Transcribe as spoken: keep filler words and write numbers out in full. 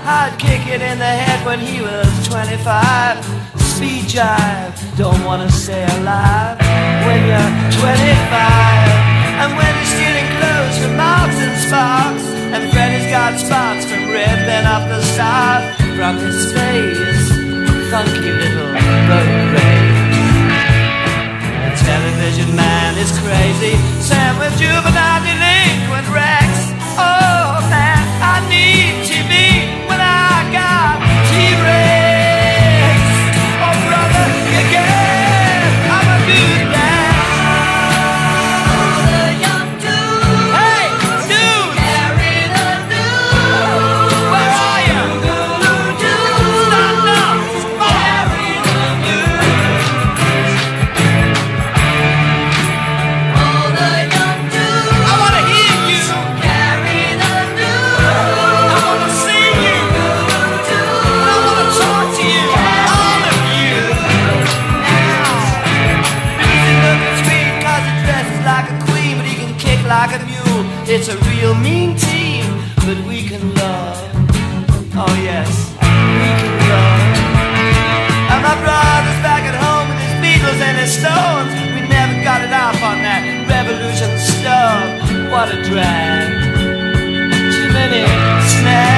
I'd kick it in the head when he was twenty-five. Speed jive, don't wanna stay alive when you're twenty-five. And when you're stealing clothes from Marks and Sparks, and Freddy's got spots from ripping up the start from his face. Funky little boat race. The television man is crazy, Sam with juvenile delinquent Rex. Oh man, I need T V when I got T-Rex. Oh brother, again, I'm a good man. All the young dudes, Hey, dude, carry the news. where are you? Stand up, Carry the news. All the young dudes, I wanna hear you, carry the news. I wanna see you, I wanna talk to you, all of you. Now, he's looking sweet 'cause he dresses like a queen, but he can kick like a mule. It's a real mean team, but we can love. Oh yes, we can love. And my brother's back at home with his Beatles and his Stones. We never got it off on that revolution stuff. What a drag. Too many snags.